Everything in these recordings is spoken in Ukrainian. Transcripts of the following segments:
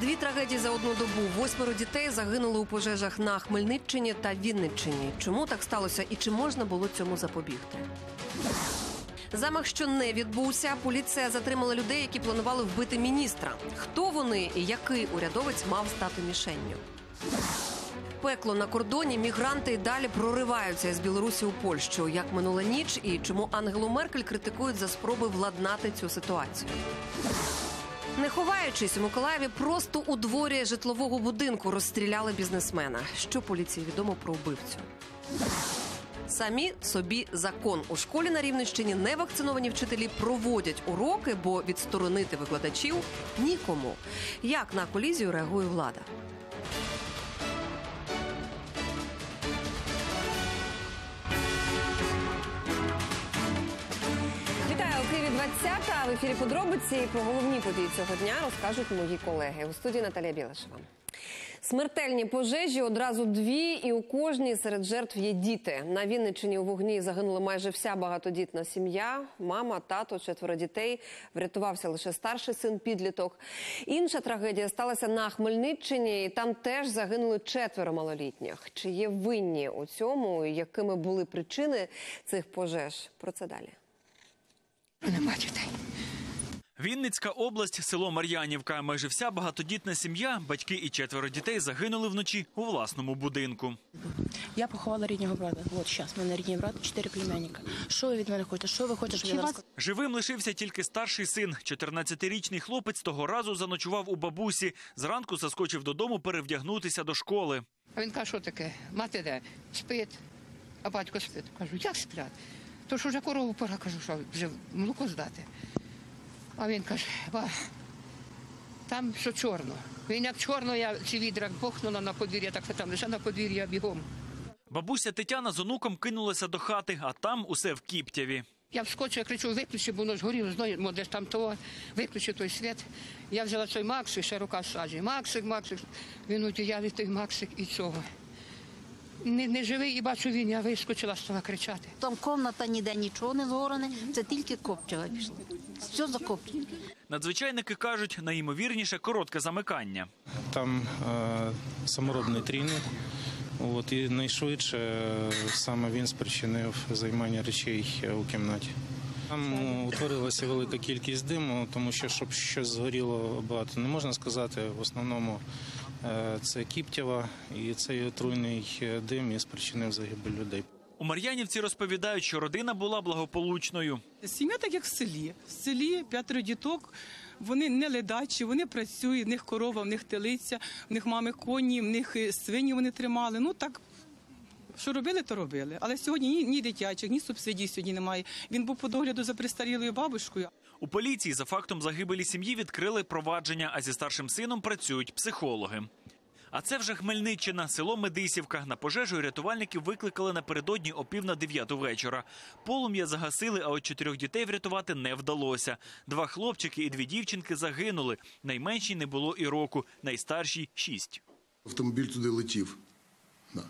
Дві трагедії за одну добу. 8 дітей загинули у пожежах на Хмельниччині та Вінниччині. Чому так сталося і чи можна було цьому запобігти? Замах, що не відбувся. Поліція затримала людей, які планували вбити міністра. Хто вони і який урядовець мав стати мішенню? Пекло на кордоні. Мігранти й далі прориваються із Білорусі у Польщу. Як минула ніч і чому Ангелу Меркель критикують за спроби владнати цю ситуацію? Не ховаючись, у Миколаєві просто у дворі житлового будинку розстріляли бізнесмена. Що поліції відомо про вбивцю? Самі собі закон. У школі на Рівненщині невакциновані вчителі проводять уроки, бо відсторонити викладачів нікому. Як на колізію реагує влада? Києві 20-та. В ефірі подробиці. І про головні події цього дня розкажуть мої колеги. У студії Наталія Білашева. Смертельні пожежі, одразу дві, і у кожній серед жертв є діти. На Вінниччині у вогні загинула майже вся багатодітна сім'я. Мама, тато, 4 дітей. Врятувався лише старший син-підліток. Інша трагедія сталася на Хмельниччині, і там теж загинули 4 малолітніх. Чи є винні у цьому, і якими були причини цих пожеж? Про це далі. Нема дітей. Вінницька область, село Мар'янівка. Майже вся багатодітна сім'я, батьки і 4 дітей загинули вночі у власному будинку. Я поховала рідного брата. От зараз в мене рідний брат, 4 племянника. Що ви від мене хочете? Що ви хочете, щоб я розказала? Живим лишився тільки старший син. 14-річний хлопець того разу заночував у бабусі. Зранку заскочив додому перевдягнутися до школи. А він каже, що таке? Мати де? Спить. А батько спить. Кажу, як сплять? То ж уже корову пора, кажу, що вже молоко здати. А він каже, там що чорно. Він як чорно, я ці відра бухнула на подвір'я, так що там лише на подвір'я бігом. Бабуся Тетяна з онуком кинулася до хати, а там усе в кіптяві. Я вскочу, я кричу, виключи, бо воно ж горіло, знаємо, де ж там того, виключи той світ. Я взяла той Максик, ще рука саджі. Максик, він одіяли той Максик і цього. Не живий, і бачу він, я вискочила, стала кричати. Там кімната ніде нічого не згорене, це тільки копчега пішла. Все закопчено. Надзвичайники кажуть, найімовірніше коротке замикання. Там саморобний трійник, і найшвидше саме він спричинив займання речей у кімнаті. Там утворилася велика кількість диму, тому що, щоб щось згоріло багато, не можна сказати. В основному це кіптява, і цей отруйний дим і спричинив загибель людей. У Мар'янівці розповідають, що родина була благополучною. Сім'я так, як в селі. В селі 5 діток, вони не ледачі, вони працюють, в них корова, в них телиця, в них мами коні, в них свині вони тримали. Ну так, що робили, то робили. Але сьогодні ні дитячих, ні субсидій сьогодні немає. Він був по догляду за престарілою бабушкою. У поліції за фактом загибелі сім'ї відкрили провадження, а зі старшим сином працюють психологи. А це вже Хмельниччина, село Медисівка. На пожежу рятувальників викликали напередодні о 8:45 вечора. Полум'я загасили, а от 4 дітей врятувати не вдалося. 2 хлопчики і 2 дівчинки загинули. Найменшій не було і року, найстаршій – 6. Автомобіль туди летів. Да.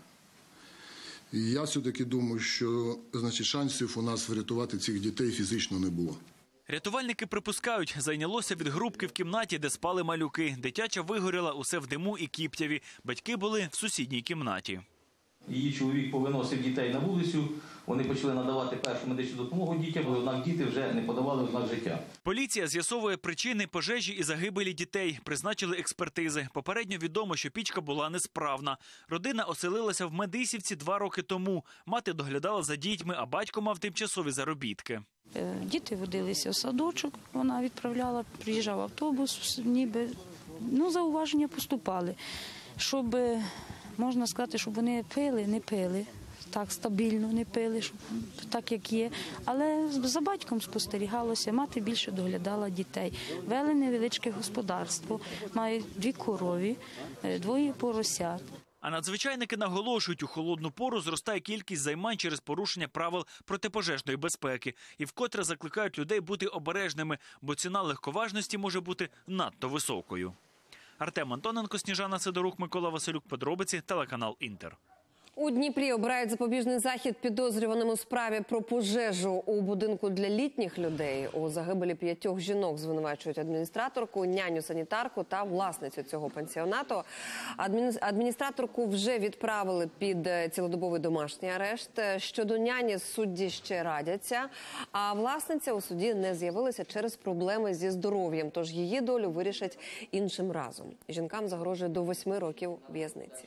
І я все-таки думаю, що шансів у нас врятувати цих дітей фізично не було. Рятувальники припускають, зайнялося від грубки в кімнаті, де спали малюки. Дитяча вигоріла, усе в диму і кіптяві. Батьки були в сусідній кімнаті. Її чоловік повиносив дітей на вулицю, вони почали надавати першу медичну допомогу дітям, однак діти вже не подавали ознак життя. Поліція з'ясовує причини пожежі і загибелі дітей. Призначили експертизи. Попередньо відомо, що пічка була несправна. Родина оселилася в Медисівці 2 роки тому. Мати доглядала за дітьми, а батько мав тимчасові заробітки. Діти водилися в садочок, вона відправляла, приїжджав автобус, ніби, зауваження поступали. Щоб, можна сказати, щоб вони пили, не пили, так стабільно не пили, щоб, так як є. Але за батьком спостерігалося, мати більше доглядала дітей. Вели невеличке господарство, мають 2 корові, 2 поросят. А надзвичайники наголошують, у холодну пору зростає кількість займань через порушення правил протипожежної безпеки. І вкотре закликають людей бути обережними, бо ціна легковажності може бути надто високою. Артем Антоненко, Сніжана Сидорук, Микола Василюк. Подробиці, телеканал «Інтер». У Дніпрі обирають запобіжний захід підозрюваним у справі про пожежу у будинку для літніх людей. У загибелі 5 жінок звинувачують адміністраторку, няню-санітарку та власницю цього пансіонату. Адміністраторку вже відправили під цілодобовий домашній арешт. Щодо няні судді ще радяться, а власниця у суді не з'явилася через проблеми зі здоров'ям, тож її долю вирішать іншим разом. Жінкам загрожує до 8 років в'язниці.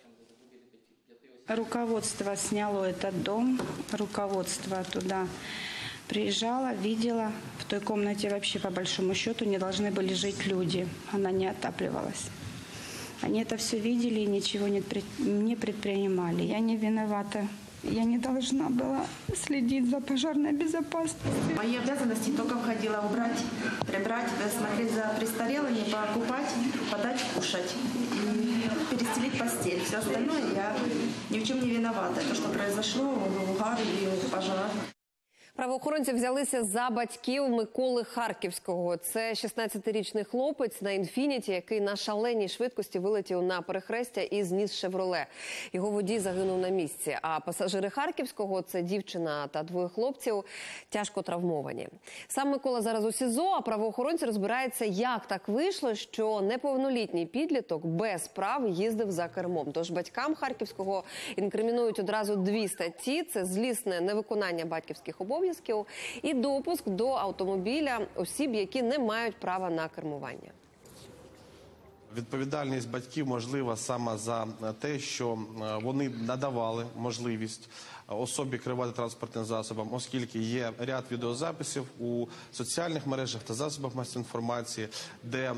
Руководство сняло этот дом, руководство туда приезжало, видела. В той комнате вообще, по большому счету, не должны были жить люди. Она не отапливалась. Они это все видели и ничего не предпринимали. Я не виновата. Я не должна была следить за пожарной безопасностью. Мои обязанности только входило убрать, прибрать, смотреть за престарелыми, покупать, подать кушать и перестелить постель. Все остальное я ни в чем не виновата. То, что произошло, угар и пожар. Правоохоронці взялися за батьків Миколи Харківського. Це 16-річний хлопець на «Інфініті», який на шаленій швидкості вилетів на перехрестя і зніс «Шевроле». Його водій загинув на місці. А пасажири Харківського – це дівчина та 2 хлопців – тяжко травмовані. Сам Микола зараз у СІЗО, а правоохоронці розбираються, як так вийшло, що неповнолітній підліток без прав їздив за кермом. Тож батькам Харківського інкримінують одразу 2 статті – це злісне невиконання батьківських обов'язків і допуск до автомобіля осіб, які не мають права на кермування. Відповідальність батьків можлива саме за те, що вони надавали можливість особі керувати транспортним засобом, оскільки є ряд відеозаписів у соціальних мережах та засобах масової інформації, де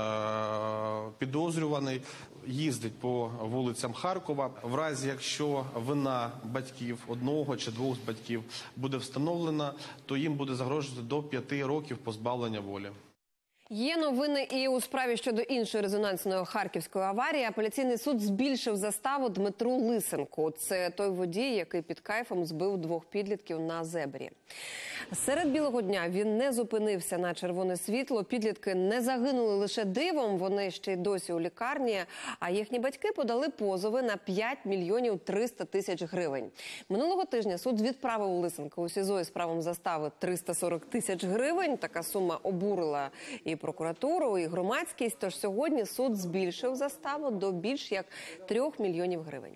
підозрюваний їздить по вулицям Харкова. В разі, якщо вина батьків, одного чи 2 з батьків, буде встановлена, то їм буде загрожувати до 5 років позбавлення волі. Є новини і у справі щодо іншої резонансної харківської аварії. Апеляційний суд збільшив заставу Дмитру Лисенку. Це той водій, який під кайфом збив 2 підлітків на зебрі. Серед білого дня він не зупинився на червоне світло. Підлітки не загинули лише дивом, вони ще й досі у лікарні. А їхні батьки подали позови на 5 мільйонів 300 тисяч гривень. Минулого тижня суд відправив Лисенка у СІЗО із правом застави 340 тисяч гривень. Така сума обурила і прокуратуру, і громадськість. Тож сьогодні суд збільшив заставу до більш як 3 мільйонів гривень.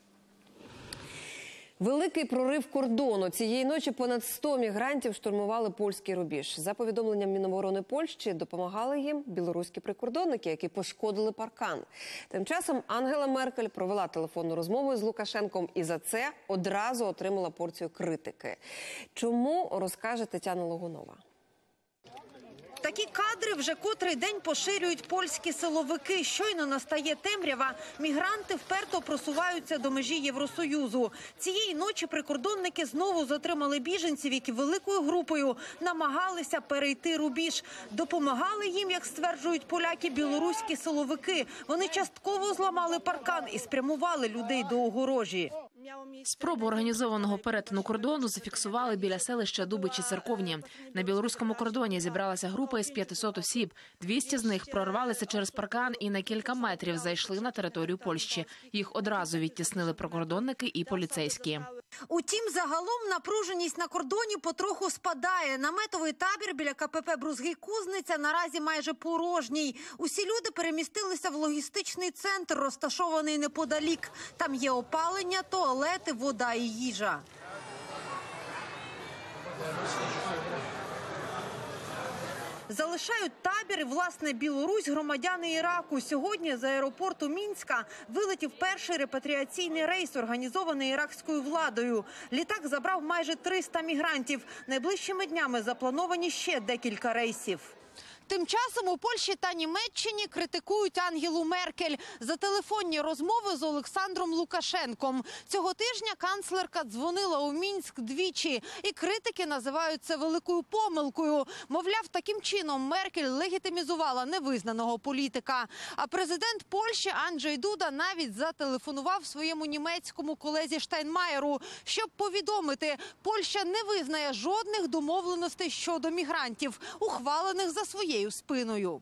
Великий прорив кордону. Цієї ночі понад 100 мігрантів штурмували польський рубіж. За повідомленням Міноборони Польщі, допомагали їм білоруські прикордонники, які пошкодили паркан. Тим часом Ангела Меркель провела телефонну розмову з Лукашенком і за це одразу отримала порцію критики. Чому, розкаже Тетяна Логунова. Такі кадри вже котрий день поширюють польські силовики. Щойно настає темрява, мігранти вперто просуваються до межі Євросоюзу. Цієї ночі прикордонники знову затримали біженців, які великою групою намагалися перейти рубіж. Допомагали їм, як стверджують поляки, білоруські силовики. Вони частково зламали паркан і спрямували людей до огорожі. Спробу організованого перетину кордону зафіксували біля селища Дубичі Церковні. На білоруському кордоні зібралася група із 500 осіб. 200 з них прорвалися через паркан і на кілька метрів зайшли на територію Польщі. Їх одразу відтіснили прикордонники і поліцейські. Утім, загалом напруженість на кордоні потроху спадає. Наметовий табір біля КПП Брузгий-Кузниця наразі майже порожній. Усі люди перемістилися в логістичний центр, розташований неподалік. Там є опалення, туалети, вода і їжа. Залишають табір і, власне, Білорусь громадяни Іраку. Сьогодні з аеропорту Мінська вилетів перший репатріаційний рейс, організований іракською владою. Літак забрав майже 300 мігрантів. Найближчими днями заплановані ще декілька рейсів. Тим часом у Польщі та Німеччині критикують Ангелу Меркель за телефонні розмови з Олександром Лукашенком. Цього тижня канцлерка дзвонила у Мінськ двічі, і критики називають це великою помилкою. Мовляв, таким чином Меркель легітимізувала невизнаного політика. А президент Польщі Анджей Дуда навіть зателефонував своєму німецькому колезі Штайнмаєру, щоб повідомити, Польща не визнає жодних домовленостей щодо мігрантів, ухвалених за своєю спиною.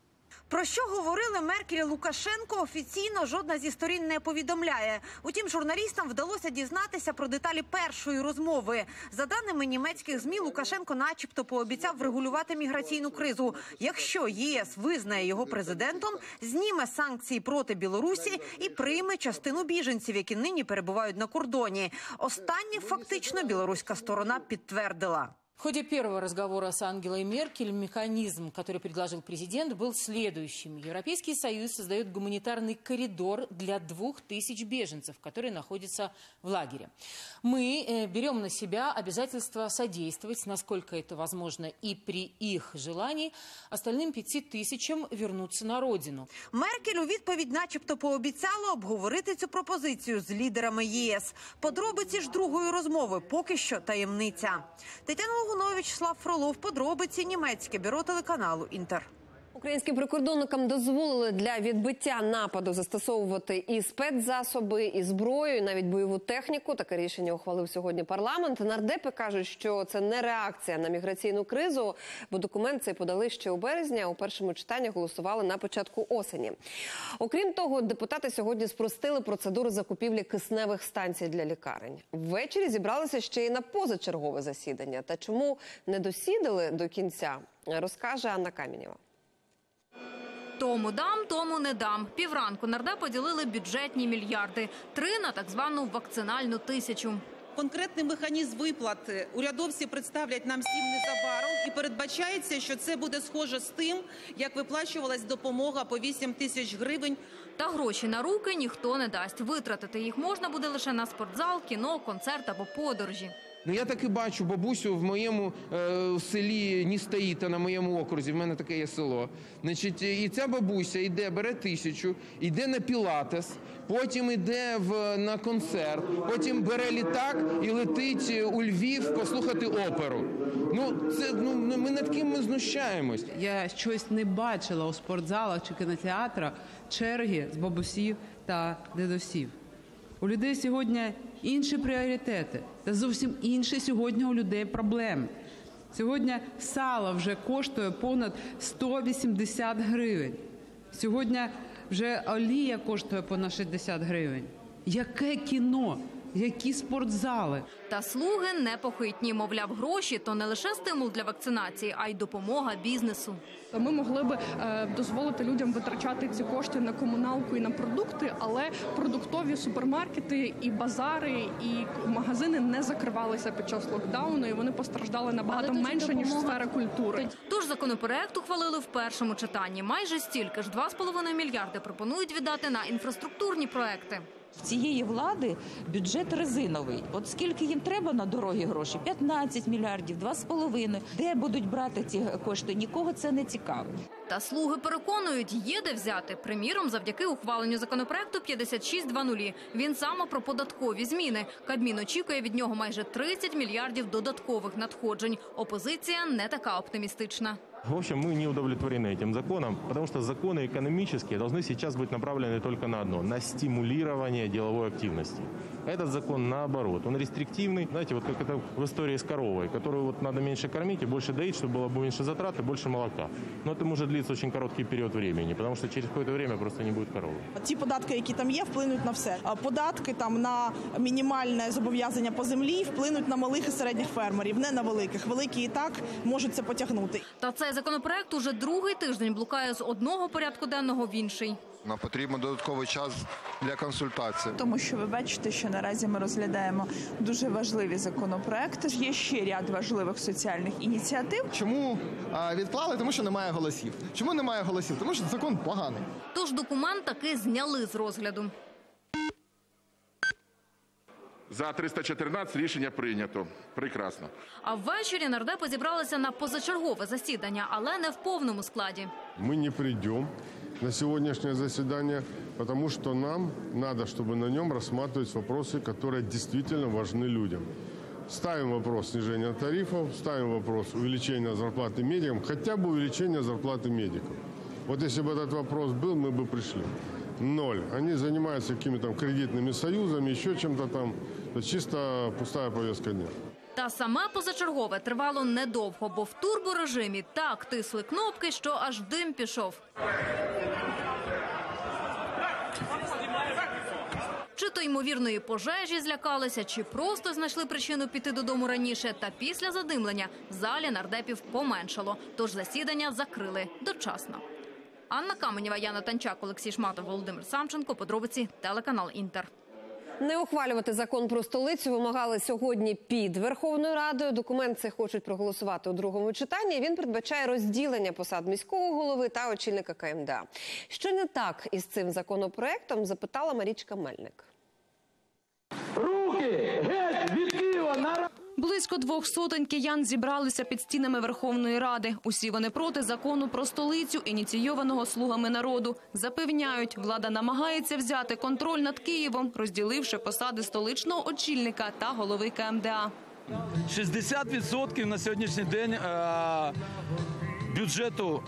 Про що говорили Меркель і Лукашенко, офіційно жодна зі сторін не повідомляє. Утім, журналістам вдалося дізнатися про деталі першої розмови. За даними німецьких ЗМІ, Лукашенко начебто пообіцяв врегулювати міграційну кризу. Якщо ЄС визнає його президентом, зніме санкції проти Білорусі і прийме частину біженців, які нині перебувають на кордоні. Останнє фактично білоруська сторона підтвердила. В ходе первого разговора с Ангелой Меркель механизм, который предложил президент, был следующим. Европейский Союз создает гуманитарный коридор для 2000 беженцев, которые находятся в лагере. Мы берем на себя обязательство содействовать, насколько это возможно, и при их желании, остальным 5000 вернуться на родину. Меркель у відповідь начебто пообіцяла обговорити цю пропозицію з лідерами ЄС. Подробиці ж другої розмови поки що таємниця. Тетяна Логунович, Слав Фролов, подробиці, німецьке бюро телеканалу «Інтер». Українським прикордонникам дозволили для відбиття нападу застосовувати і спецзасоби, і зброю, і навіть бойову техніку. Таке рішення ухвалив сьогодні парламент. Нардепи кажуть, що це не реакція на міграційну кризу, бо документ цей подали ще у березні, а у першому читанні голосували на початку осені. Окрім того, депутати сьогодні спростили процедуру закупівлі кисневих станцій для лікарень. Ввечері зібралися ще й на позачергове засідання. Та чому не досідали до кінця, розкаже Анна Камінєва. Тому дам, тому не дам. Півранку нардепи ділили бюджетні мільярди. 3 на так звану вакцинальну 1000. Конкретний механізм виплати урядовці представлять нам всім незабаром. І передбачається, що це буде схоже з тим, як виплачувалась допомога по 8 тисяч гривень. Та гроші на руки ніхто не дасть. Витратити їх можна буде лише на спортзал, кіно, концерт або подорожі. Я так і бачу бабусю в моєму селі Ністаїта, на моєму окрузі, в мене таке є село. Значить, і ця бабуся йде, бере 1000, йде на пілатес, потім йде на концерт, потім бере літак і летить у Львів послухати оперу. Ми над ким ми знущаємось? Я щось не бачила у спортзалах чи кінотеатрах черги з бабусів та дідусів. У людей сьогодні інші пріоритети та зовсім інші сьогодні у людей проблеми. Сьогодні сало вже коштує понад 180 гривень. Сьогодні вже олія коштує понад 60 гривень. Яке кіно? Які спортзали? Та слуги непохитні. Мовляв, гроші – то не лише стимул для вакцинації, а й допомога бізнесу. Ми могли б дозволити людям витрачати ці кошти на комуналку і на продукти, але продуктові супермаркети і базари, і магазини не закривалися під час локдауну, і вони постраждали набагато менше, ніж сфера культури. Тож законопроект ухвалили в першому читанні. Майже стільки ж, 2,5 мільярди, пропонують віддати на інфраструктурні проекти. В цієї влади бюджет резиновий. От скільки їм треба на дорогі гроші? 15 мільярдів, 2,5. Де будуть брати ці кошти? Нікого це не цікавить. Та слуги переконують, є де взяти. Приміром, завдяки ухваленню законопроекту 5600. Він саме про податкові зміни. Кабмін очікує від нього майже 30 мільярдів додаткових надходжень. Опозиція не така оптимістична. В общем, мы не удовлетворены этим законом, потому что законы экономические должны сейчас быть направлены только на одно – на стимулирование деловой активности. Этот закон наоборот, он рестриктивный, знаете, вот как это в истории с коровой, которую вот надо меньше кормить и больше доить, чтобы было меньше затрат и больше молока. Но это может длиться очень короткий период времени, потому что через какое-то время просто не будет коровы. Ті податки, які там є, вплинуть на все. Податки там на мінімальне зобов'язання по землі вплинуть на малих і середніх фермерів, не на великих. Великі і так можуть це потягнути. Та цей законопроект уже другий тиждень блукає з одного порядку денного в інший. Нам потрібен додатковий час для консультацій. Тому що ви бачите, що наразі ми розглядаємо дуже важливі законопроекти. Є ще ряд важливих соціальних ініціатив. Чому відклали? Тому що немає голосів. Чому немає голосів? Тому що закон поганий. Тож документ таки зняли з розгляду. За 314 рішення прийнято. Прекрасно. А ввечері нардепи зібралися на позачергове засідання, але не в повному складі. Ми не прийдемо на сьогоднішнє засідання, тому що нам треба, щоб на ньому розглядати питання, які дійсно важливі людям. Ставим вопрос снижения тарифов, ставим вопрос увеличения зарплаты медикам, хотя бы увеличения зарплаты медиков. Вот если бы этот вопрос был, мы бы пришли. 0. Они занимаются какими-то кредитными союзами, еще чем-то там. Это чисто пустая повестка дня. Та саме позачергове тривало недовго, бо в турборежимі так тисли кнопки, що аж дим пішов. Чи то ймовірної пожежі злякалися, чи просто знайшли причину піти додому раніше. Та після задимлення в залі нардепів поменшало, тож засідання закрили дочасно. Анна Каменєва, Яна Танчак, Олексій Шматов, Володимир Самченко. Подробиці телеканал «Інтер». Не ухвалювати закон про столицю вимагали сьогодні під Верховною Радою. Документ цей хочуть проголосувати у другому читанні. Він передбачає розділення посад міського голови та очільника КМДА. Що не так із цим законопроектом, запитала Марічка Мельник. Руки геть від Києва! Близько 200 киян зібралися під стінами Верховної Ради. Усі вони проти закону про столицю, ініційованого «Слугами народу». Запевняють, влада намагається взяти контроль над Києвом, розділивши посади столичного очільника та голови КМДА. 60% на сьогоднішній день бюджету,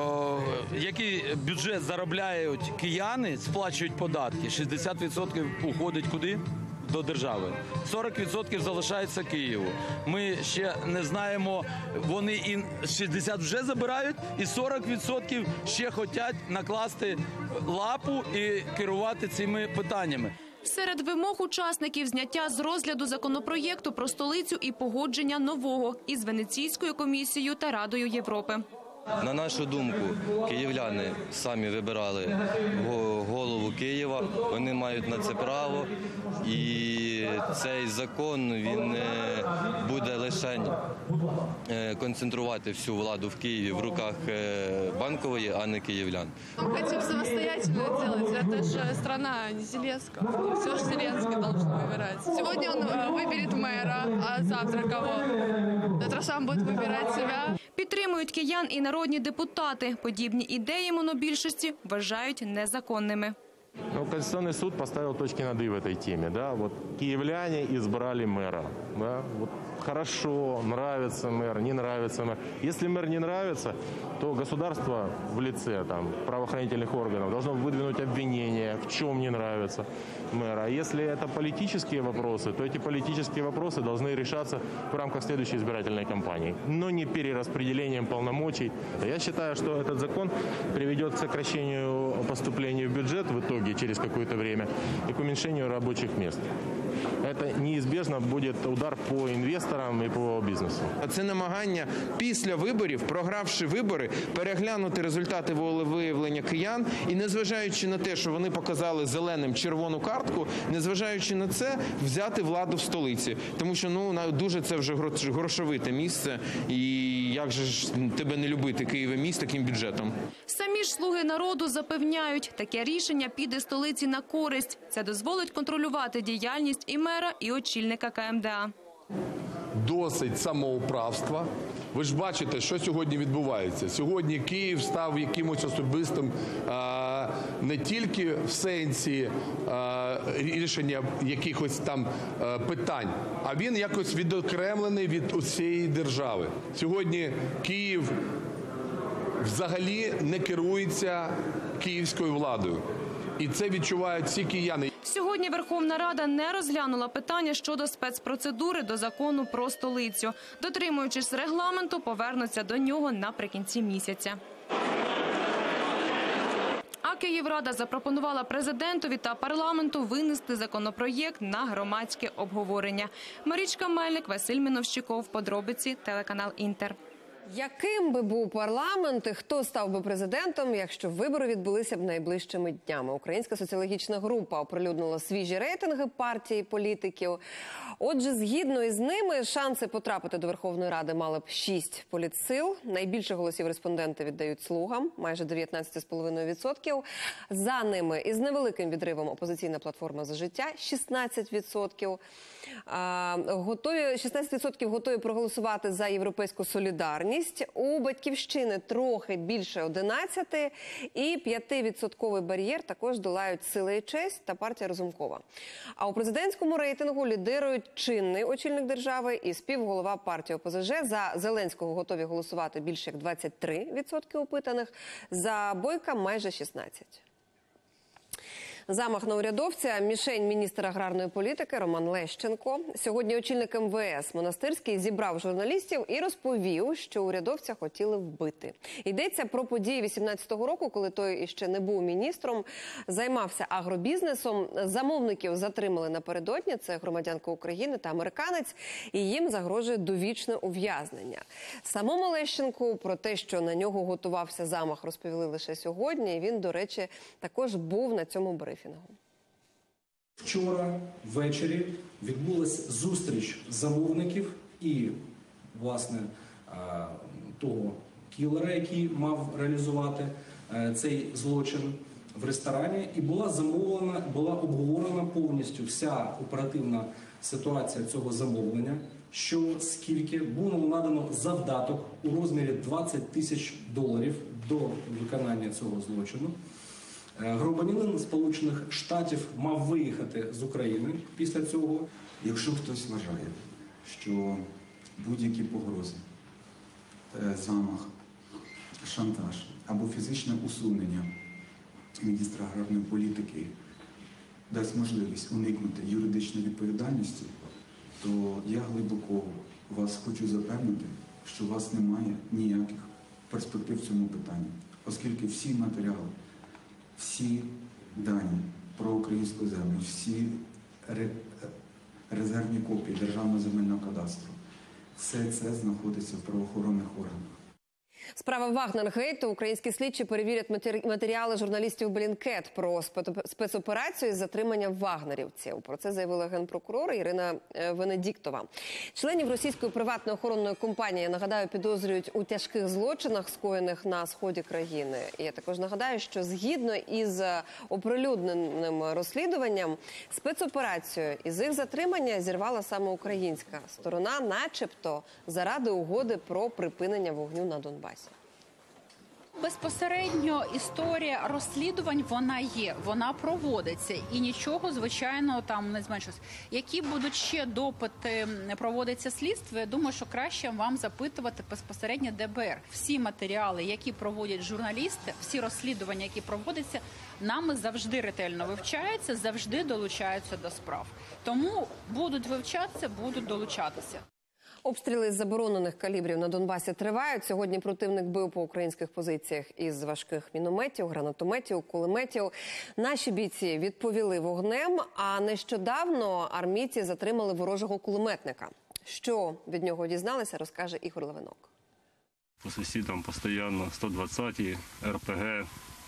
який бюджет заробляють кияни, сплачують податки. 60% уходить куди? До держави. 40% залишається Києву. Ми ще не знаємо, вони і 60% вже забирають, і 40% ще хочуть накласти лапу і керувати цими питаннями. Серед вимог учасників зняття з розгляду законопроєкту про столицю і погодження нового із Венеційською комісією та Радою Європи. На нашу думку, київляни самі вибирали голову Києва, вони мають на це право, і цей закон, він буде лише концентрувати всю владу в Києві в руках Банкової, а не київлян. Хотим самостоятельно делать, это же страна не Зеленского, все же Зеленский должен выбирать. Сегодня он выберет мэра, а завтра кого? Завтра сам будет выбирать себя. Підтримують киян і народні депутати. Подібні ідеї монобільшості вважають незаконними. Конституционный суд поставил точки над «и» в этой теме. Да? Вот киевляне избрали мэра. Да? Вот хорошо, нравится мэр, не нравится мэр. Если мэр не нравится, то государство в лице правоохранительных органов должно выдвинуть обвинение, в чем не нравится мэра. А если это политические вопросы, то эти политические вопросы должны решаться в рамках следующей избирательной кампании, но не перераспределением полномочий. Я считаю, что этот закон приведет к сокращению поступлений в бюджет в итоге через какое-то время и к уменьшению рабочих мест. Это неизбежно будет удар по інвесторам і по бізнесу. Це намагання після виборів, програвши вибори, переглянути результати волевиявлення киян і, незважаючи на те, що вони показали зеленим червону картку, незважаючи на це, взяти владу в столиці. Тому що дуже це вже грошовите місце, і як же ж тебе не любити, Києве міст, таким бюджетом. Самі ж «Слуги народу» запевняють, таке рішення піде столиці на користь. Це дозволить контролювати діяльність і мера, і очільника КМДА. Досить самоуправства. Ви ж бачите, що сьогодні відбувається. Сьогодні Київ став якимось особистим не тільки в сенсі рішення якихось там питань, а він якось відокремлений від усієї держави. Сьогодні Київ взагалі не керується київською владою. І це відчувають всі кияни. Сьогодні Верховна Рада не розглянула питання щодо спецпроцедури до закону про столицю. Дотримуючись регламенту, повернуться до нього наприкінці місяця. А Київрада запропонувала президентові та парламенту винести законопроєкт на громадське обговорення. Марічка Мельник, Василь Міновщиков. Подробиці, телеканал «Інтер». Яким би був парламент і хто став би президентом, якщо вибори відбулися б найближчими днями? Українська соціологічна група оприлюднила свіжі рейтинги партій і політиків. Отже, згідно із ними, шанси потрапити до Верховної Ради мали б 6 політсил. Найбільше голосів респонденти віддають «Слугам» – майже 19,5%. За ними із невеликим відривом «Опозиційна платформа За життя» – 16%. 16% готові проголосувати за «Європейську солідарність». У «Батьківщини» трохи більше 11%. І 5% бар'єр також долають «Сила і честь» та партія Разумкова. А у президентському рейтингу лідирують чинний очільник держави і співголова партії ОПЗЖ. За Зеленського готові голосувати більше як 23% опитаних, за Бойка – майже 16%. Замах на урядовця – мішень міністра аграрної політики Роман Лещенко. Сьогодні очільник МВС Монастирський зібрав журналістів і розповів, що урядовця хотіли вбити. Йдеться про події 18-го року, коли той іще не був міністром, займався агробізнесом. Замовників затримали напередодні, це громадянка України та американець, і їм загрожує довічне ув'язнення. Самому Лещенку про те, що на нього готувався замах, розповіли лише сьогодні. І він, до речі, також був на цьому брифінгу. Вчора ввечері відбулася зустріч замовників і, власне, того кілера, який мав реалізувати цей злочин в ресторані. І була обговорена повністю вся оперативна ситуація цього замовлення, що скільки було надано завдаток у розмірі $20 тисяч до виконання цього злочину. Громадянин Сполучених Штатів мав виїхати з України після цього. Якщо хтось вважає, що будь-які погрози, замах, шантаж або фізичне усунення міністра аграрної політики дасть можливість уникнути юридичної відповідальності, то я глибоко вас хочу запевнити, що у вас немає ніяких перспектив в цьому питанні, оскільки всі матеріали, всі дані про українську землю, всі резервні копії Державного земельного кадастру, все це знаходиться в правоохоронних органах. Справа Вагнер-гейту. Українські слідчі перевірять матеріали журналістів Bellingcat про спецоперацію із затримання вагнерівців. Про це заявила генпрокурор Ірина Венедіктова. Членів російської приватної охоронної компанії, нагадаю, підозрюють у тяжких злочинах, скоєних на сході країни. І я також нагадаю, що згідно із оприлюдненим розслідуванням, спецоперацію із їх затримання зірвала саме українська сторона, начебто заради угоди про припинення вогню на Донбасі. Безпосередньо історія розслідувань, вона є, вона проводиться і нічого, звичайно, там не зменшилось. Які будуть ще допити, проводиться слідство, я думаю, що краще вам запитувати безпосередньо ДБР. Всі матеріали, які проводять журналісти, всі розслідування, які проводяться, нами завжди ретельно вивчаються, завжди долучаються до справ. Тому будуть вивчатися, будуть долучатися. Обстріли з заборонених калібрів на Донбасі тривають. Сьогодні противник бив по українських позиціях із важких мінометів, гранатометів, кулеметів. Наші бійці відповіли вогнем, а нещодавно армійці затримали ворожого кулеметника. Що від нього дізналися, розкаже Ігор Левинок. По сусідам постійно 120-ті, РПГ,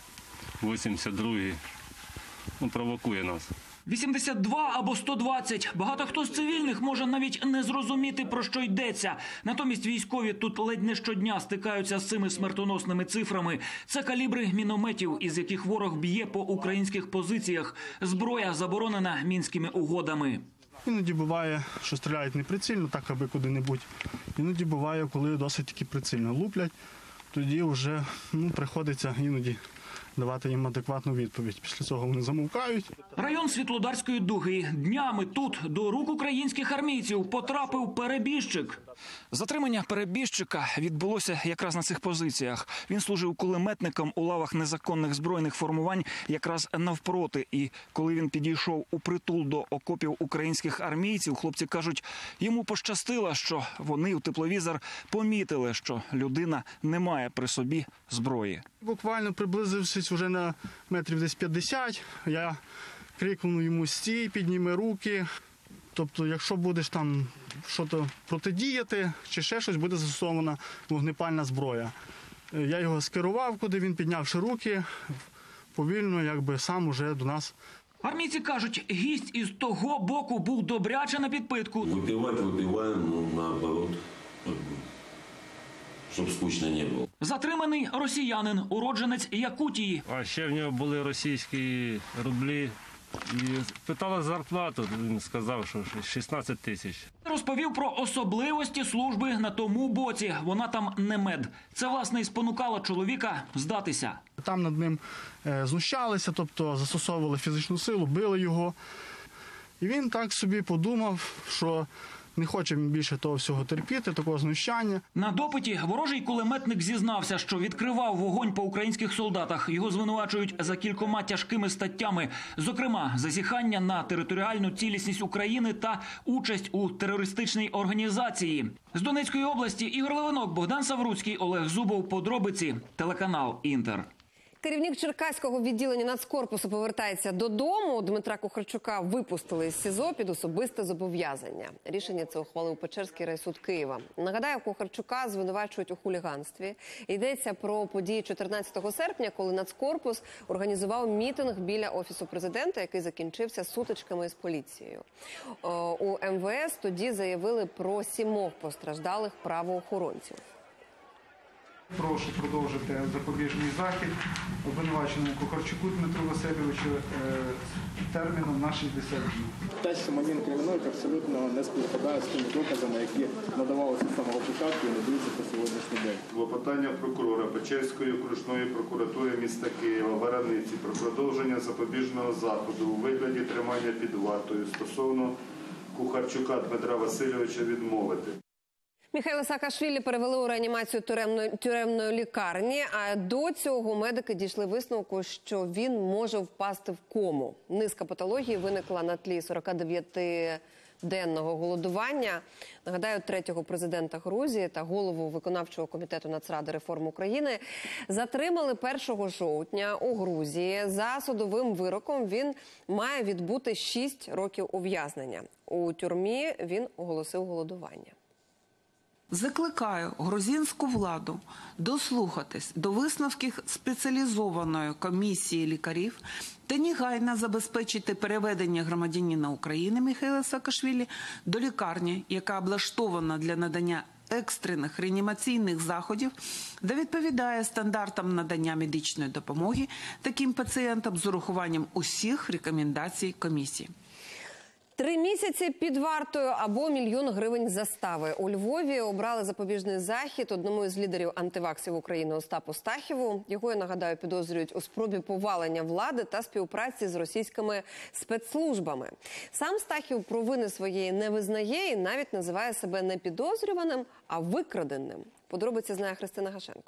82-ті. Провокує нас. 82 або 120. Багато хто з цивільних може навіть не зрозуміти, про що йдеться. Натомість військові тут ледь не щодня стикаються з цими смертоносними цифрами. Це калібри мінометів, із яких ворог б'є по українських позиціях. Зброя заборонена Мінськими угодами. Іноді буває, що стріляють неприцільно, так аби куди-небудь. Іноді буває, коли досить таки прицільно луплять. Тоді вже приходиться іноді давати їм адекватну відповідь. Після цього вони замовкають. Район Світлодарської дуги. Днями тут до рук українських армійців потрапив перебіжчик. Затримання перебіжчика відбулося якраз на цих позиціях. Він служив кулеметником у лавах незаконних збройних формувань якраз навпроти. І коли він підійшов у притул до окопів українських армійців, хлопці кажуть, йому пощастило, що вони у тепловізор помітили, що людина не має при собі зброї. Буквально приблизившись вже на метрів десь 50, я крикнув йому: «Стій, підніми руки». Тобто, якщо будеш там щось протидіяти, чи ще щось, буде застосована вогнепальна зброя. Я його скерував, куди він, піднявши руки, повільно, сам уже до нас. Армійці кажуть, гість із того боку був добряче на підпитку. Випиваємо, наоборот, щоб скучно не було. Затриманий росіянин, уродженець Якутії. А ще в нього були російські рублі. І питала зарплату, він сказав, що 16 тисяч. Розповів про особливості служби на тому боці. Вона там не мед. Це, власне, і спонукало чоловіка здатися. Там над ним знущалися, тобто застосовували фізичну силу, били його. І він так собі подумав, що Не хочемо більше того всього терпіти, такого знущання. На допиті ворожий кулеметник зізнався, що відкривав вогонь по українських солдатах. Його звинувачують за кількома тяжкими статтями. Зокрема, зазіхання на територіальну цілісність України та участь у терористичній організації. З Донецької області Ігор Левинок, Богдан Савруцький, Олег Зубов. Подробиці. Телеканал «Інтер». Керівник Черкаського відділення Нацкорпусу повертається додому. Дмитра Кухарчука випустили з СІЗО під особисте зобов'язання. Рішення це ухвалив Печерський райсуд Києва. Нагадаю, Кухарчука звинувачують у хуліганстві. Йдеться про події 14 серпня, коли Нацкорпус організував мітинг біля Офісу президента, який закінчився сутичками з поліцією. У МВС тоді заявили про 7 постраждалих правоохоронців. Прошу продовжити запобіжний захід обвинуваченому Кухарчуку Дмитру Васильовичу терміном на 60 днів. Те, що момент кримінальний абсолютно не співпадає з тими доказами, які надавалися з самого початку і надаються по сьогоднішній день. Клопотання прокурора Печерської окружної прокуратури міста Києва, Вараниці про продовження запобіжного заходу у вигляді тримання під вартою стосовно Кухарчука Дмитра Васильовича відмовити. Міхайла Саакашвілі перевели у реанімацію тюремної лікарні, а до цього медики дійшли висновку, що він може впасти в кому. Низка патологій виникла на тлі 49-денного голодування. Нагадаю, 3-го президента Грузії та голову виконавчого комітету Нацради реформ України затримали 1 жовтня у Грузії. За судовим вироком він має відбути 6 років ув'язнення. У тюрмі він оголосив голодування. Закликаю грузинську владу дослухатись до висновків спеціалізованої комісії лікарів та негайно забезпечити переведення громадянина України Міхайла Саакашвілі до лікарні, яка облаштована для надання екстрених реанімаційних заходів, де відповідає стандартам надання медичної допомоги таким пацієнтам з урахуванням усіх рекомендацій комісії. 3 місяці під вартою або 1 мільйон гривень застави. У Львові обрали запобіжний захід одному із лідерів антиваксів України Остапу Стахіву. Його, я нагадаю, підозрюють у спробі повалення влади та співпраці з російськими спецслужбами. Сам Стахів провини своєї не визнає і навіть називає себе не підозрюваним, а викраденим. Подробиці знає Христина Гашенко.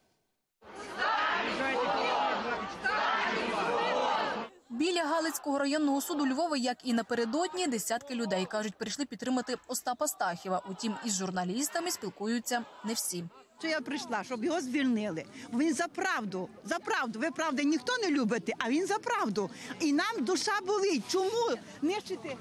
Біля Галицького районного суду Львова, як і напередодні, десятки людей, кажуть, прийшли підтримати Остапа Стахіва. Утім, із журналістами спілкуються не всі. Що я прийшла, щоб його звільнили. Він за правду. Ви правди ніхто не любите, а він за правду. І нам душа болить. Чому? Нищити,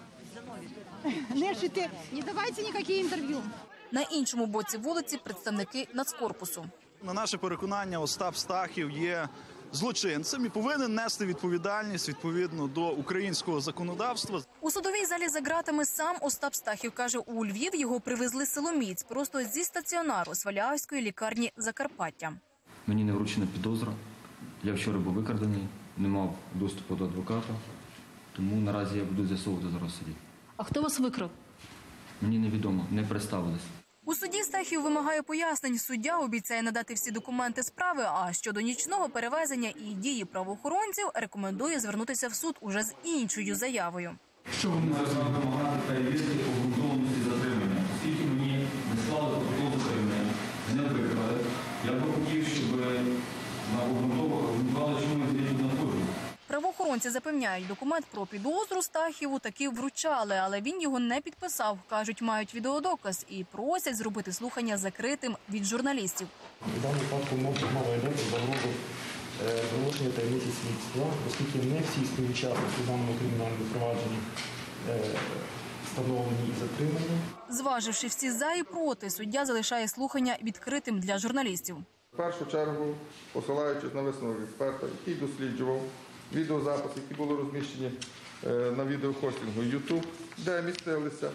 не давайте ніякі інтерв'ю. На іншому боці вулиці представники Нацкорпусу. На наше переконання, Остап Стахів є злочинцем і повинен нести відповідальність відповідно до українського законодавства. У судовій залі за ґратами сам Остап Стахів каже, у Львів його привезли силоміць просто зі стаціонару Свалявської лікарні Закарпаття. Мені не вручена підозра. Я вчора був викрадений, не мав доступу до адвоката, тому наразі я буду з'ясовувати зараз в суді. А хто вас викрав? Мені невідомо, не представились. У суді Стахів вимагає пояснень. Суддя обіцяє надати всі документи справи, а щодо нічного перевезення і дії правоохоронців рекомендує звернутися в суд уже з іншою заявою. Що ви зараз вимагати перевірки обґрунтованості затримання? Оскільки мені не склали протокол затримання, не викрали, я б хотів, щоб на обґрунтували, чому я звідти надходжу. Правоохоронці запевняють, документ про підозру Стахіву таки вручали, але він його не підписав. Кажуть, мають відеодоказ і просять зробити слухання закритим від журналістів. У даному випадку мова йде про загрозу оголошення таємниці слідства, оскільки не всі співучасники у даному кримінальному провадженні встановлені і затримані. Зваживши всі за і проти, суддя залишає слухання відкритим для журналістів. В першу чергу, посилаючись на висновок експерта, який досліджував відеозаписи, які були розміщені на відеохостингу YouTube, де містилися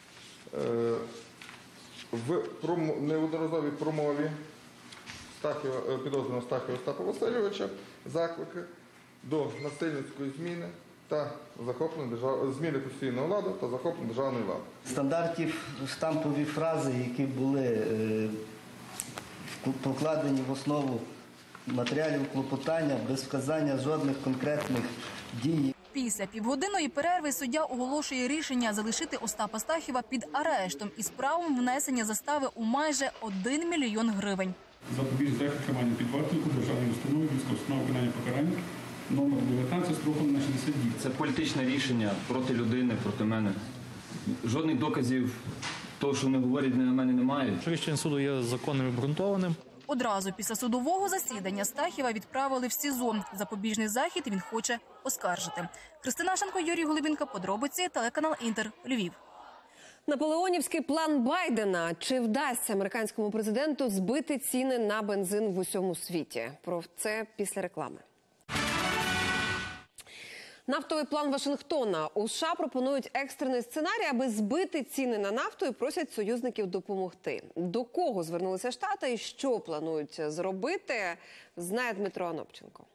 в неодноразовій промові підозрюваного Стахіва Остапа Васильовича заклики до насильницької зміни та зміни конституційної влади та захоплення державної влади. Стандартів, штампові фрази, які були покладені в основу матеріалів клопотання без вказання жодних конкретних дій. Після півгодинної перерви суддя оголошує рішення залишити Остапа Стахіва під арештом із правом внесення застави у майже 1 мільйон гривень. Запобіжний захід тримання під вартою у державній установі військового установ виконання покарання номер 19 строком на 60 днів. Це політичне рішення проти людини, проти мене. Жодних доказів того, що вони говорять, на мене немає. Рішення суду є законним і обґрунтованим. Одразу після судового засідання Стахіва відправили в СІЗО. Запобіжний захід він хоче оскаржити. Христина Шанко, Юрій Голубінко, подробиці, телеканал Інтер, Львів. Наполеонівський план Байдена. Чи вдасться американському президенту збити ціни на бензин в усьому світі? Про це після реклами. Нафтовий план Вашингтона. У США пропонують екстрений сценарій, аби збити ціни на нафту і просять союзників допомогти. До кого звернулися Штати і що планують зробити, знає Дмитро Анопченко.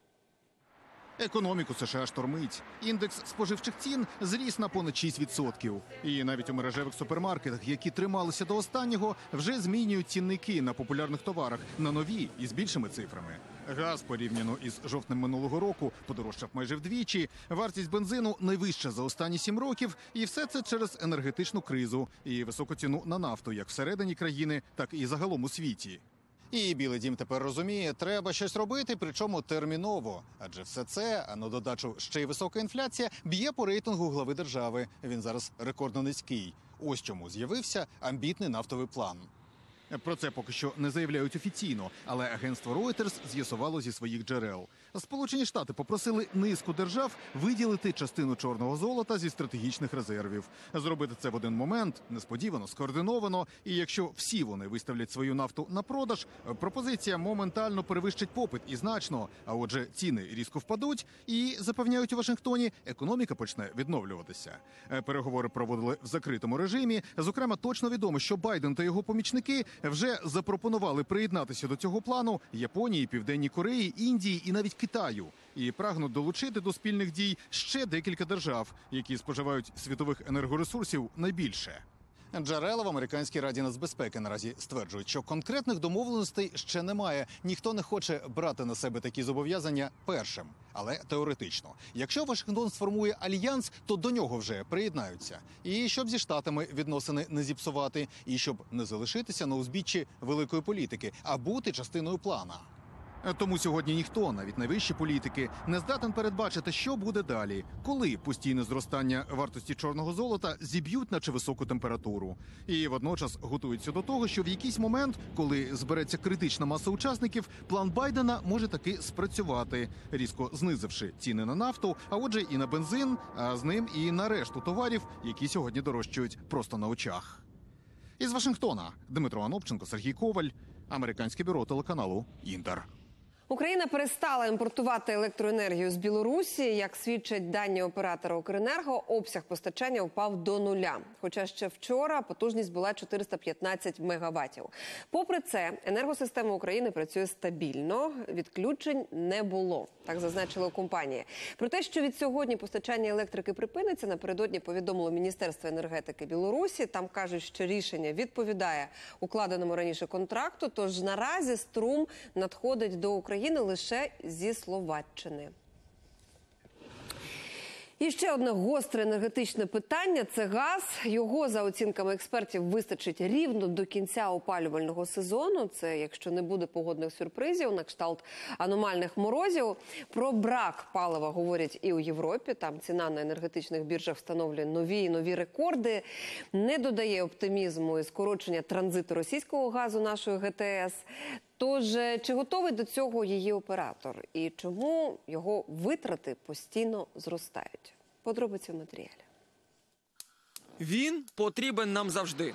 Економіку США штормить. Індекс споживчих цін зріс на понад 6%. І навіть у мережевих супермаркетах, які трималися до останнього, вже змінюють цінники на популярних товарах на нові і з більшими цифрами. Газ порівняно із жовтнем минулого року подорожчав майже вдвічі. Вартість бензину найвища за останні 7 років. І все це через енергетичну кризу і високу ціну на нафту як всередині країни, так і загалом у світі. І Білий дім тепер розуміє, треба щось робити, причому терміново. Адже все це, а на додачу ще й висока інфляція, б'є по рейтингу глави держави. Він зараз рекордно низький. Ось чому з'явився амбітний нафтовий план. Про це поки що не заявляють офіційно, але агентство Reuters з'ясувало зі своїх джерел. Сполучені Штати попросили низку держав виділити частину чорного золота зі стратегічних резервів. Зробити це в один момент, несподівано, скоординовано. І якщо всі вони виставлять свою нафту на продаж, пропозиція моментально перевищить попит і значно. А отже, ціни різко впадуть і, запевняють у Вашингтоні, економіка почне відновлюватися. Переговори проводили в закритому режимі. Зокрема, точно відомо, що Байден та його помічники вже запропонували приєднатися до цього плану Японії, Південній Кореї, Індії і навіть Китаю. І прагнуть долучити до спільних дій ще декілька держав, які споживають світових енергоресурсів найбільше. Джерела в Американській раді нацбезпеки наразі стверджують, що конкретних домовленостей ще немає. Ніхто не хоче брати на себе такі зобов'язання першим. Але теоретично. Якщо Вашингтон сформує альянс, то до нього вже приєднаються. І щоб зі Штатами відносини не зіпсувати, і щоб не залишитися на узбіччі великої політики, а бути частиною плана. Тому сьогодні ніхто, навіть найвищі політики, не здатен передбачити, що буде далі, коли постійне зростання вартості чорного золота зіб'ють наче високу температуру. І водночас готуються до того, що в якийсь момент, коли збереться критична маса учасників, план Байдена може таки спрацювати, різко знизивши ціни на нафту, а отже і на бензин, а з ним і на решту товарів, які сьогодні дорожчають просто на очах. Із Вашингтона Дмитро Анопченко, Сергій Коваль, Американське бюро телеканалу «Інтер». Україна перестала імпортувати електроенергію з Білорусі. Як свідчать дані оператора «Укренерго», обсяг постачання впав до нуля. Хоча ще вчора потужність була 415 мегаваттів. Попри це, енергосистема України працює стабільно, відключень не було. Так зазначили у компанії. Про те, що від сьогодні постачання електрики припиниться, напередодні повідомило Міністерство енергетики Білорусі. Там кажуть, що рішення відповідає укладеному раніше контракту, тож наразі струм надходить до України лише зі Словаччини. І ще одне гостре енергетичне питання – це газ. Його, за оцінками експертів, вистачить рівно до кінця опалювального сезону. Це якщо не буде погодних сюрпризів, на кшталт аномальних морозів. Про брак палива говорять і у Європі. Там ціна на енергетичних біржах встановлює нові і нові рекорди. Не додає оптимізму і скорочення транзиту російського газу нашої ГТС. Тож, чи готовий до цього її оператор? І чому його витрати постійно зростають? Подробиці в матеріалі. Він потрібен нам завжди.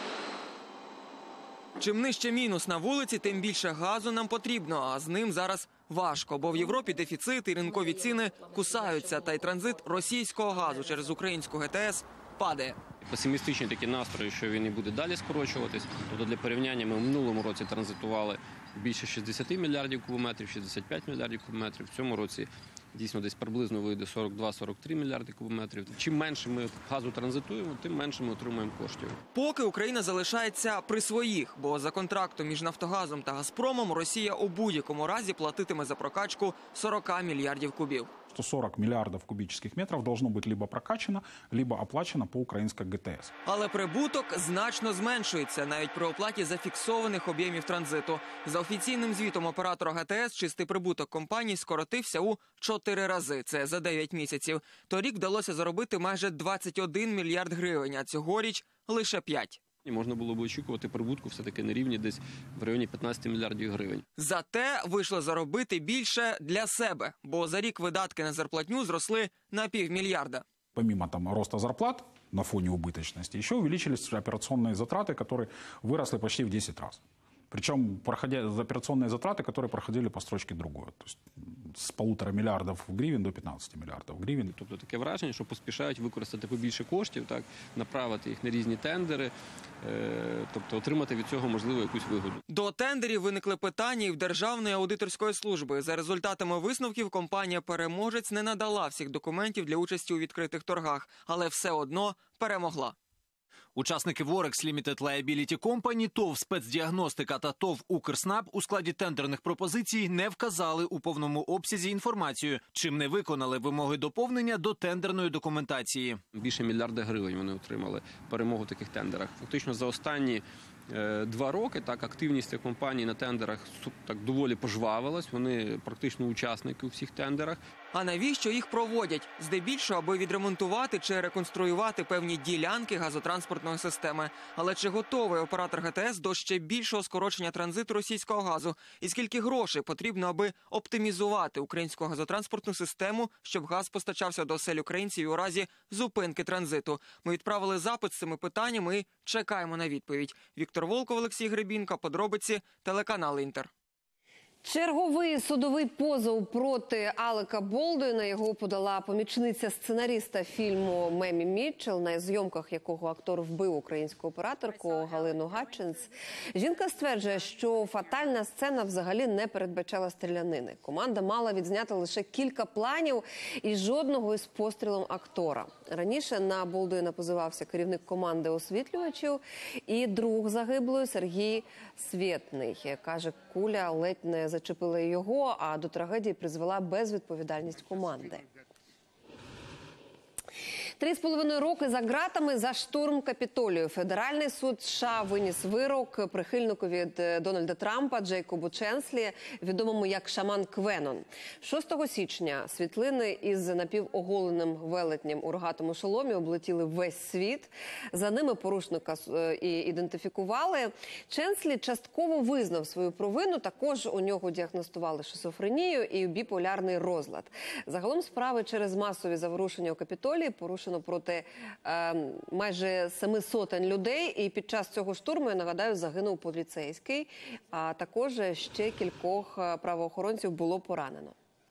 Чим нижче мінус на вулиці, тим більше газу нам потрібно, а з ним зараз важко, бо в Європі дефіцит і ринкові ціни кусаються, та й транзит російського газу через українську ГТС падає. Песимістичні такі настрої, що він і буде далі скорочуватись. Тобто для порівняння ми в минулому році транзитували більше 60 мільярдів кубометрів, 65 мільярдів кубометрів. В цьому році дійсно десь приблизно вийде 42-43 мільярди кубометрів. Чим менше ми газу транзитуємо, тим менше ми отримуємо коштів. Поки Україна залишається при своїх, бо за контрактом між «Нафтогазом» та «Газпромом» Росія у будь-якому разі платитиме за прокачку 40 мільярдів кубів. 140 миллиардов кубических метров должно быть либо прокачано, либо оплачено по украинской ГТС. Але прибуток значно зменшується, навіть при оплаті зафіксованих об'ємів транзиту. За офіційним звітом оператора ГТС, чистий прибуток компанії скоротився у 4 рази. Це за 9 місяців. Торік вдалося заробити майже 21 мільярд гривень, а цьогоріч лише 5. І можна було б очікувати прибутку все-таки на рівні десь в районі 15 мільярдів гривень. Зате вийшло заробити більше для себе, бо за рік видатки на зарплатню зросли на $500 мільярда. Помимо роста зарплат на фоне убыточности, еще увеличились операционные затраты, которые выросли почти в 10 раз. Причем операционные затраты, которые проходили по строчке другой. То есть з 1,5 мільярдів гривень до 15 мільярдів гривень. Тобто таке враження, що поспішають використати побільше коштів, так, направити їх на різні тендери, тобто отримати від цього, можливо, якусь вигоду. До тендерів виникли питання і в Державної аудиторської служби. За результатами висновків компанія-переможець не надала всіх документів для участі у відкритих торгах, але все одно перемогла. Учасники Vorex Limited Liability Company, ТОВ «Спецдіагностика» та ТОВ «Укрснаб» у складі тендерних пропозицій не вказали у повному обсязі інформацію, чим не виконали вимоги доповнення до тендерної документації. Більше мільярда гривень вони отримали перемогу в таких тендерах. Фактично за останні 2 роки так активність цих компаній на тендерах так доволі пожвавилась. Вони практично учасники у всіх тендерах. А навіщо їх проводять? Здебільшого, аби відремонтувати чи реконструювати певні ділянки газотранспортної системи. Але чи готовий оператор ГТС до ще більшого скорочення транзиту російського газу? І скільки грошей потрібно, аби оптимізувати українську газотранспортну систему, щоб газ постачався до осель українців у разі зупинки транзиту? Ми відправили запит з цими питаннями і чекаємо на відповідь. Віктор Волков, Олексій Гребінка, подробиці, телеканал «Інтер». Черговий судовий позов проти Алека Болдуїна. Його подала помічниця сценаріста фільму Мемі Мітчелл, на зйомках якого актор вбив українську операторку Галину Гатчинс. Жінка стверджує, що фатальна сцена взагалі не передбачала стрілянини. Команда мала відзняти лише кілька планів і жодного із пострілом актора. Раніше на Болдуїна позивався керівник команди освітлювачів і друг загиблої Сергій Свєтний. Каже, куля ледь не зачепила його, а до трагедії призвела безвідповідальність команди. 3,5 роки за ґратами за штурм Капітолію. Федеральний суд США виніс вирок прихильнику від Дональда Трампа Джейкобу Ченслі, відомому як Шаман Квенон. 6 січня світлини із напівоголеним велетнем у рогатому шоломі облетіли весь світ. За ними порушника і ідентифікували. Ченслі частково визнав свою провину, також у нього діагностували шизофренію і біполярний розлад. Загалом справи через масові заворушення у Капітолії порушено проти майже 700 людей. І під час цього штурму, я нагадаю, загинув поліцейський, а також ще кількох правоохоронців було поранено.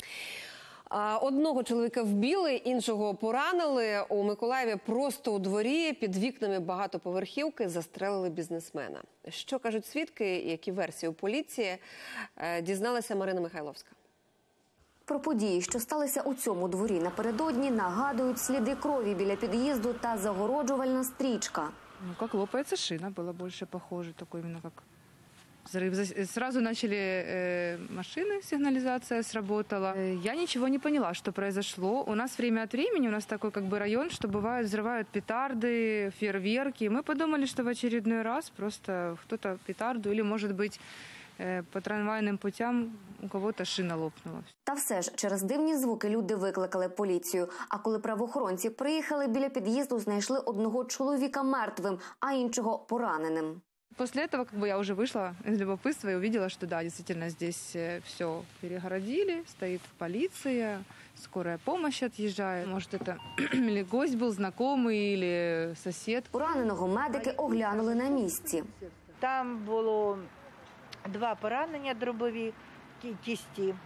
Одного чоловіка вбили, іншого поранили. У Миколаєві просто у дворі під вікнами багатоповерхівки застрелили бізнесмена. Що кажуть свідки, які версії у поліції, дізналася Марина Михайловська. Про події, що сталися у цьому дворі напередодні, нагадують сліди крові біля під'їзду та загороджувальна стрічка. Ну, как лопается шина, было больше похоже, такой именно как взрыв. Сразу начали машины, сигнализация сработала. Я ничего не поняла, что произошло. У нас время от времени, у нас такой как бы район, что бывают, взрывают петарды, фейерверки. Мы подумали, что в очередной раз просто кто-то петарду или, может быть, по трамвайним путям у кого-то шина лопнула. Та все ж, через дивні звуки люди викликали поліцію. А коли правоохоронці приїхали, біля під'їзду знайшли одного чоловіка мертвим, а іншого пораненим. После этого я уже вышла из любопытства и увидела, что да, действительно здесь все перегородили, стоит полиция, скорая помощь отъезжает. Может, это или гость был знакомый, или сосед. Пораненого медики оглянули на місці. Там було 2 поранення дробові кісті.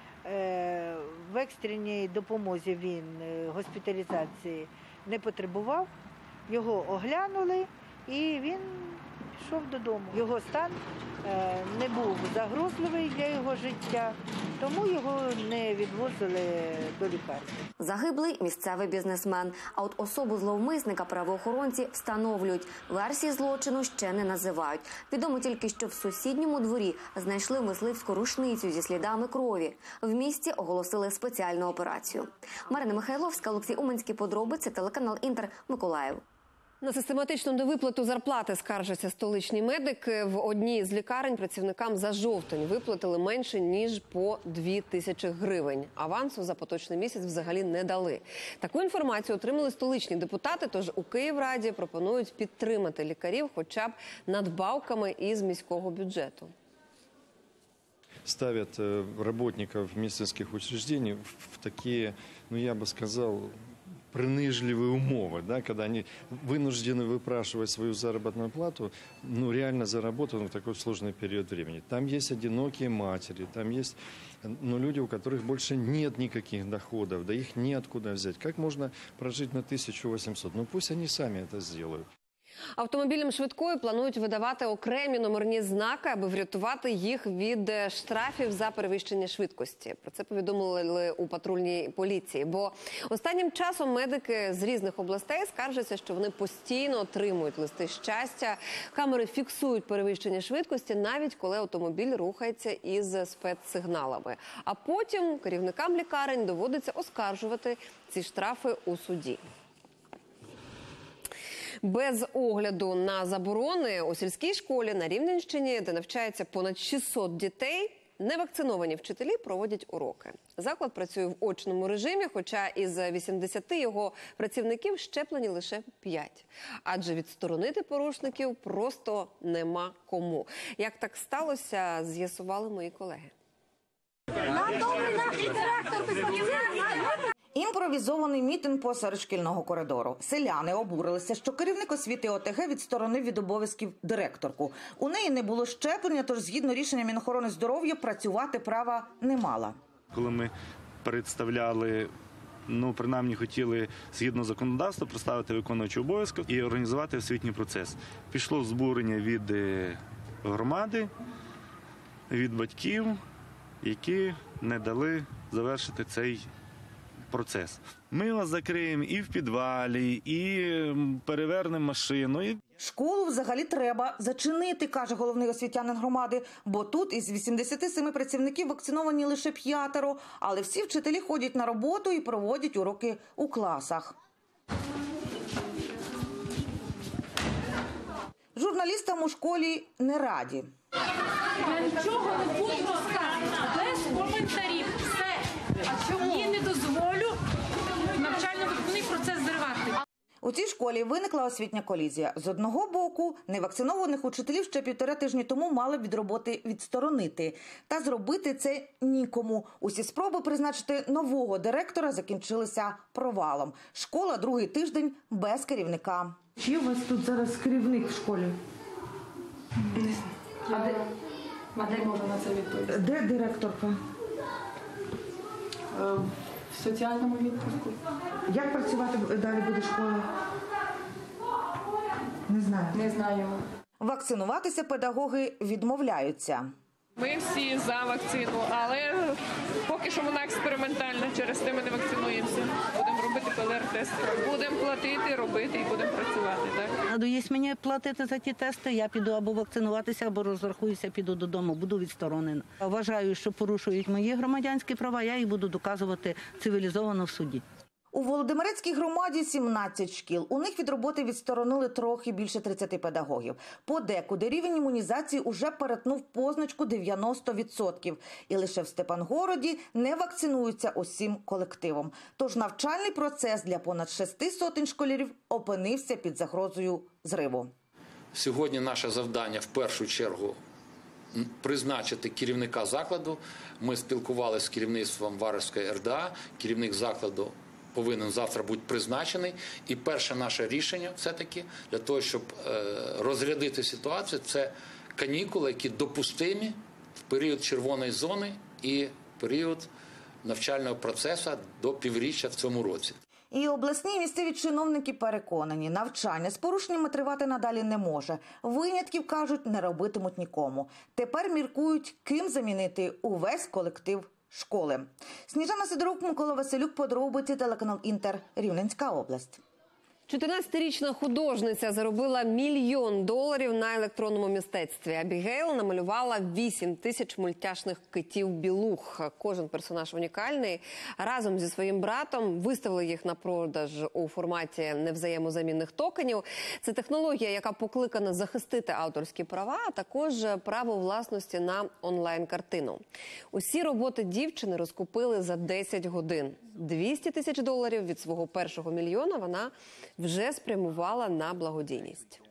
В екстреній допомозі він госпіталізації не потребував. Його оглянули і він пішов додому. Його стан не був загрозливий для його життя, тому його не відвозили до лікарні. Загиблий – місцевий бізнесмен. А от особу зловмисника правоохоронці встановлюють. Версії злочину ще не називають. Відомо тільки, що в сусідньому дворі знайшли мисливську рушницю зі слідами крові. В місті оголосили спеціальну операцію. Марина Михайловська, Олексій Уманський, подробиці, телеканал «Інтер», Миколаїв. На систематичну невиплату зарплати скаржаться столичні медики. В одній з лікарень працівникам за жовтень виплатили менше, ніж по 2000 гривень. Авансу за поточний місяць взагалі не дали. Таку інформацію отримали столичні депутати, тож у Київраді пропонують підтримати лікарів хоча б надбавками із міського бюджету. Ставят работников медицинских учреждений в такие, я бы сказал, принижливые умовы, да, когда они вынуждены выпрашивать свою заработную плату, реально заработанную в такой сложный период времени. Там есть одинокие матери, там есть люди, у которых больше нет никаких доходов, да их неоткуда взять. Как можно прожить на 1800? Пусть они сами это сделают. Автомобілям швидкої планують видавати окремі номерні знаки, аби врятувати їх від штрафів за перевищення швидкості. Про це повідомили у патрульній поліції. Бо останнім часом медики з різних областей скаржаться, що вони постійно отримують листи щастя. Камери фіксують перевищення швидкості, навіть коли автомобіль рухається із спецсигналами. А потім керівникам лікарень доводиться оскаржувати ці штрафи у суді. Без огляду на заборони у сільській школі на Рівненщині, де навчається понад 600 дітей, невакциновані вчителі проводять уроки. Заклад працює в очному режимі, хоча із 80 його працівників щеплені лише 5. Адже відсторонити порушників просто нема кому. Як так сталося, з'ясували мої колеги. Імпровізований мітинг посеред шкільного коридору. Селяни обурилися, що керівник освіти ОТГ відсторонив від обов'язків директорку. У неї не було щеплення, тож згідно рішення Мінохорони здоров'я працювати права не мала. Коли ми представляли, принаймні хотіли згідно законодавства представити виконуючого обов'язки і організувати освітній процес. Пішло збурення від громади, від батьків, які не дали завершити цей процес. Ми вас закриємо і в підвалі, і перевернемо машину. Школу взагалі треба зачинити, каже головний освітянин громади, бо тут із 87 працівників вакциновані лише 5, але всі вчителі ходять на роботу і проводять уроки у класах. Журналістам у школі не раді. Я нічого не буду розказувати, без коментарів, все. А чому? Я не дозволю навчально-виховний процес зривати. У цій школі виникла освітня колізія. З одного боку, невакцинованих учителів ще 1,5 тижні тому мали від роботи відсторонити. Та зробити це нікому. Усі спроби призначити нового директора закінчилися провалом. Школа другий тиждень без керівника. Чи у вас тут зараз керівник в школі? А де можна на це відповісти? Де директорка? В соціальному відпуску. Як працювати далі буде школа? Не знаю. Не знаю. Вакцинуватися педагоги відмовляються. Ми всі за вакцину, але поки що вона експериментальна, через те ми не вакцинуємося. Будемо робити ПЛР-тести. Будемо платити, робити і будемо працювати. Так? Надоїсть мені платити за ті тести, я піду або вакцинуватися, або розрахуюся, піду додому, буду відсторонена. Вважаю, що порушують мої громадянські права, я їх буду доказувати цивілізовано в суді. У Володимирецькій громаді 17 шкіл. У них від роботи відсторонили трохи більше 30 педагогів. Подекуди рівень імунізації уже перетнув позначку 90%. І лише в Степангороді не вакцинуються усім колективом. Тож навчальний процес для понад 600 школярів опинився під загрозою зриву. Сьогодні наше завдання в першу чергу призначити керівника закладу. Ми спілкувалися з керівництвом Варварської РДА. Керівник закладу повинен завтра бути призначений. І перше наше рішення все-таки для того, щоб розрядити ситуацію, це канікули, які допустимі в період червоної зони і період навчального процесу до півріччя в цьому році. І обласні і місцеві чиновники переконані, навчання з порушеннями тривати надалі не може. Винятків, кажуть, не робитимуть нікому. Тепер міркують, ким замінити увесь колектив школи. Сніжана Сидорук, Микола Василюк, подробиці, телеканал Інтер, Рівненська область. 14-річна художниця заробила $1 мільйон на електронному мистецтві. Абігейл намалювала 8 тисяч мультяшних китів-білух. Кожен персонаж унікальний. Разом зі своїм братом виставили їх на продаж у форматі невзаємозамінних токенів. Це технологія, яка покликана захистити авторські права, а також право власності на онлайн-картину. Усі роботи дівчини розкупили за 10 годин. $200 тисяч від свого першого мільйона вона вже спрямувала на благодійність.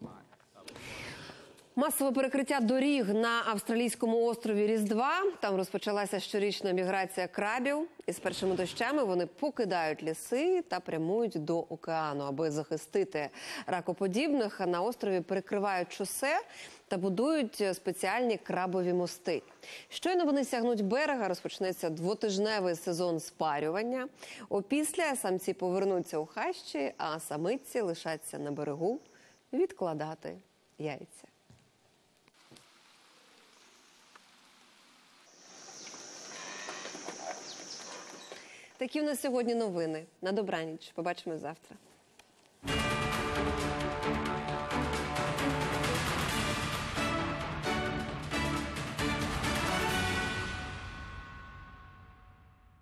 Масове перекриття доріг на австралійському острові Різдва. Там розпочалася щорічна міграція крабів. Із першими дощами вони покидають ліси та прямують до океану. Аби захистити ракоподібних, на острові перекривають шосе та будують спеціальні крабові мости. Щойно вони сягнуть берега, розпочнеться двотижневий сезон спарювання. Опісля самці повернуться у хащі, а самиці лишаться на берегу відкладати яйця. Такі в нас сьогодні новини. На добраніч. Побачимось завтра.